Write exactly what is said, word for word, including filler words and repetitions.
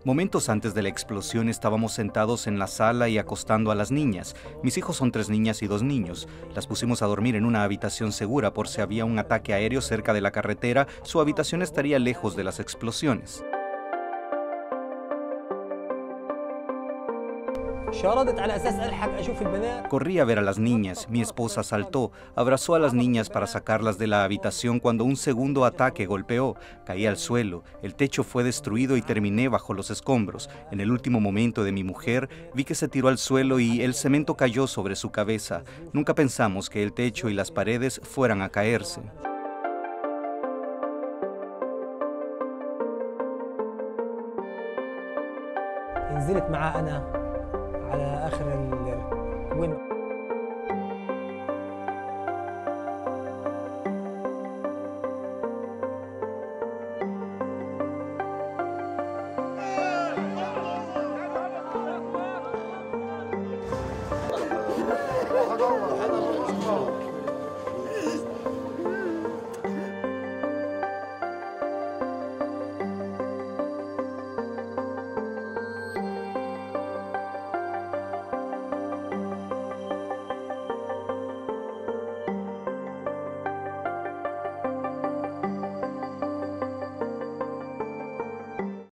Momentos antes de la explosión estábamos sentados en la sala y acostando a las niñas. Mis hijos son tres niñas y dos niños. Las pusimos a dormir en una habitación segura por si había un ataque aéreo cerca de la carretera, su habitación estaría lejos de las explosiones. Corrí a ver a las niñas. Mi esposa saltó, abrazó a las niñas para sacarlas de la habitación cuando un segundo ataque golpeó. Caí al suelo, el techo fue destruido y terminé bajo los escombros. En el último momento de mi mujer, vi que se tiró al suelo y el cemento cayó sobre su cabeza. Nunca pensamos que el techo y las paredes fueran a caerse. نزلت معاه أنا على آخر ال... وين